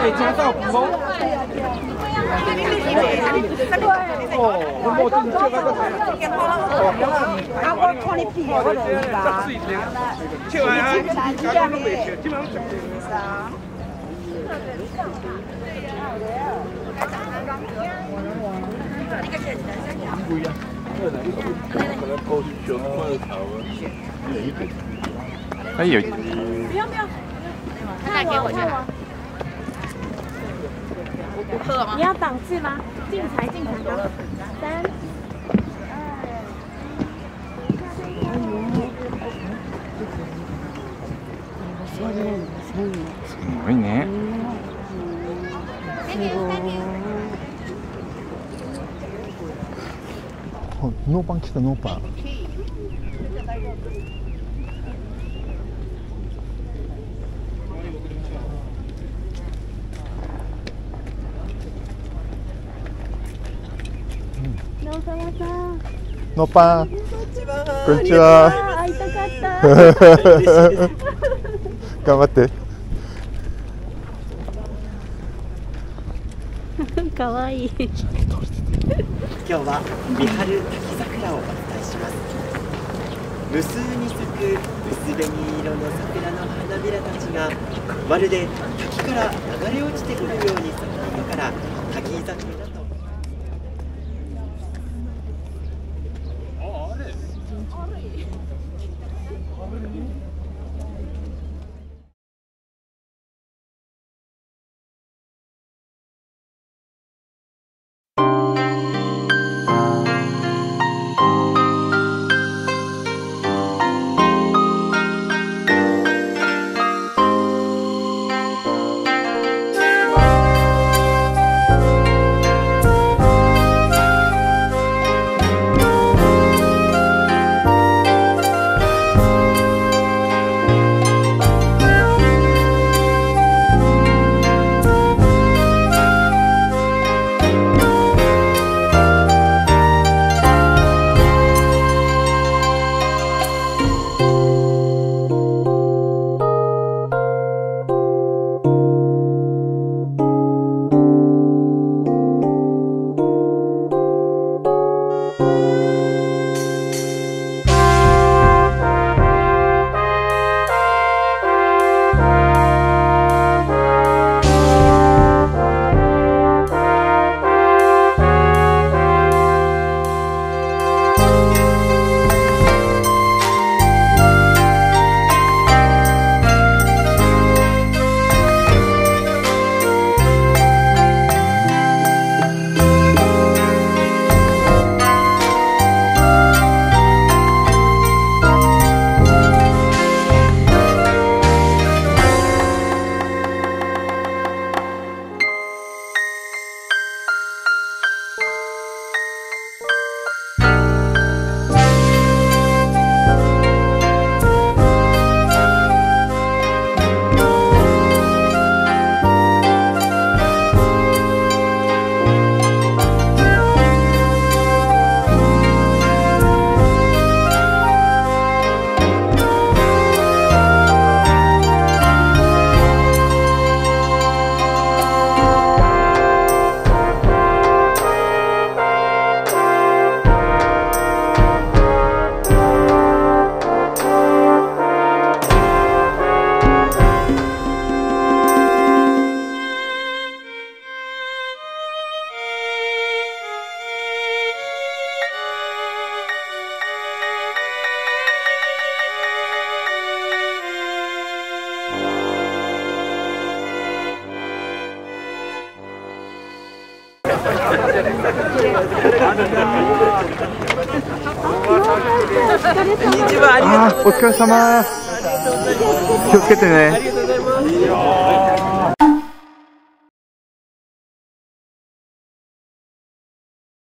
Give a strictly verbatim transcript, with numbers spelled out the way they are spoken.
哎有。 不用不用，那给我就好。喝了吗？你要档次吗？进财进财高。三。 すごいね。 ノーパン来たノーパン。ノーパン。こんにちは。 会いたかった。 頑張って。 可愛い。 今日は三春滝桜をお伝えします。無数に咲く薄紅色の桜の花びらたちがまるで滝から流れ落ちてくるように咲くことから滝桜だと。 あー、お疲れ様。気をつけてね。 ありがとうございます。